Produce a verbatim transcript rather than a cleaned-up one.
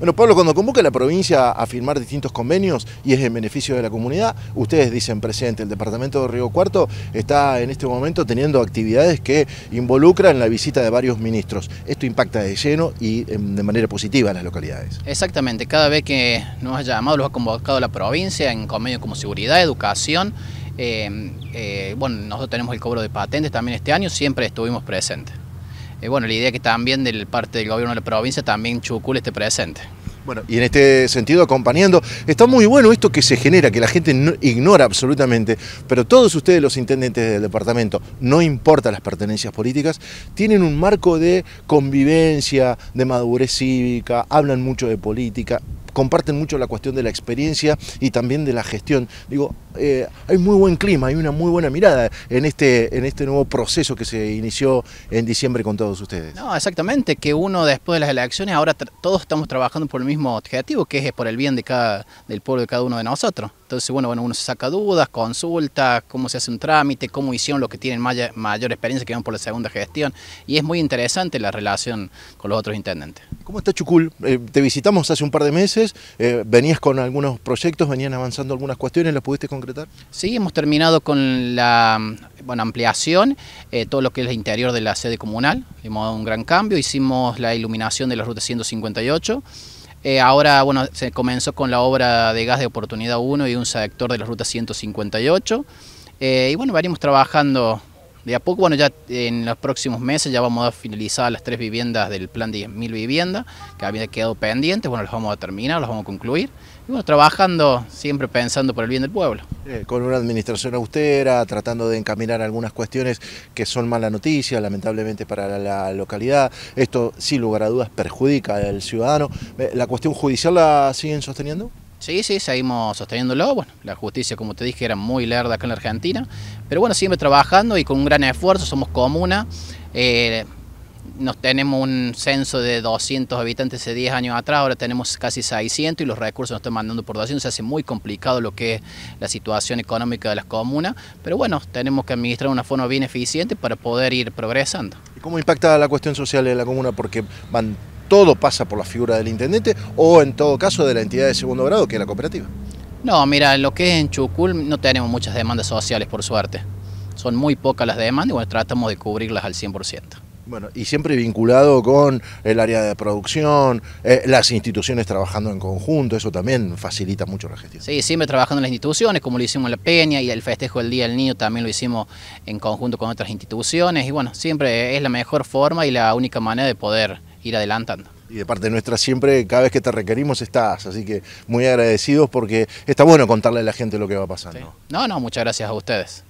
Bueno, Pablo, cuando convoca a la provincia a firmar distintos convenios y es en beneficio de la comunidad, ustedes dicen presente, el departamento de Río Cuarto está en este momento teniendo actividades que involucran la visita de varios ministros. Esto impacta de lleno y de manera positiva en las localidades. Exactamente, cada vez que nos ha llamado, los ha convocado la provincia en convenios como seguridad, educación. Eh, eh, bueno, nosotros tenemos el cobro de patentes también este año, siempre estuvimos presentes. Eh, bueno, la idea es que también de parte del gobierno de la provincia también Chucul esté presente. Bueno, y en este sentido acompañando, está muy bueno esto que se genera, que la gente no, ignora absolutamente, pero todos ustedes los intendentes del departamento, no importa las pertenencias políticas, tienen un marco de convivencia, de madurez cívica, hablan mucho de política, comparten mucho la cuestión de la experiencia y también de la gestión. Digo, eh, hay muy buen clima, hay una muy buena mirada en este, en este nuevo proceso que se inició en diciembre con todos ustedes. No, exactamente, que uno después de las elecciones, ahora todos estamos trabajando por el mismo objetivo, que es por el bien de cada, del pueblo de cada uno de nosotros. Entonces, bueno, bueno, uno se saca dudas, consulta, cómo se hace un trámite, cómo hicieron los que tienen mayor, mayor experiencia, que van por la segunda gestión, y es muy interesante la relación con los otros intendentes. ¿Cómo está Chucul? Eh, te visitamos hace un par de meses, eh, venías con algunos proyectos, venían avanzando algunas cuestiones, ¿las pudiste concretar? Sí, hemos terminado con la bueno, ampliación, eh, todo lo que es el interior de la sede comunal, hemos dado un gran cambio, hicimos la iluminación de la ruta ciento cincuenta y ocho, eh, ahora bueno, se comenzó con la obra de gas de oportunidad uno y un sector de la ruta ciento cincuenta y ocho, eh, y bueno, venimos trabajando de a poco. Bueno, ya en los próximos meses ya vamos a finalizar las tres viviendas del plan de diez mil viviendas que habían quedado pendientes. Bueno, las vamos a terminar, las vamos a concluir. Y bueno, trabajando siempre pensando por el bien del pueblo. Eh, con una administración austera, tratando de encaminar algunas cuestiones que son mala noticia, lamentablemente para la, la localidad. Esto, sin lugar a dudas, perjudica al ciudadano. Eh, ¿La cuestión judicial la siguen sosteniendo? Sí, sí, seguimos sosteniéndolo. Bueno, la justicia, como te dije, era muy lerda acá en la Argentina, pero bueno, siempre trabajando y con un gran esfuerzo. Somos comuna, eh, nos tenemos un censo de doscientos habitantes hace diez años atrás, ahora tenemos casi seiscientos y los recursos nos están mandando por doscientos, se hace muy complicado lo que es la situación económica de las comunas, pero bueno, tenemos que administrar de una forma bien eficiente para poder ir progresando. ¿Y cómo impacta la cuestión social de la comuna? Porque van... ¿Todo pasa por la figura del intendente o en todo caso de la entidad de segundo grado, que es la cooperativa? No, mira, lo que es en Chucul no tenemos muchas demandas sociales, por suerte. Son muy pocas las demandas y bueno, tratamos de cubrirlas al cien por ciento. Bueno, y siempre vinculado con el área de producción, eh, las instituciones trabajando en conjunto, eso también facilita mucho la gestión. Sí, siempre trabajando en las instituciones, como lo hicimos en La Peña, y el festejo del Día del Niño también lo hicimos en conjunto con otras instituciones, y bueno, siempre es la mejor forma y la única manera de poder ir adelantando. Y de parte nuestra siempre, cada vez que te requerimos estás, así que muy agradecidos porque está bueno contarle a la gente lo que va pasando. Sí. No, no, muchas gracias a ustedes.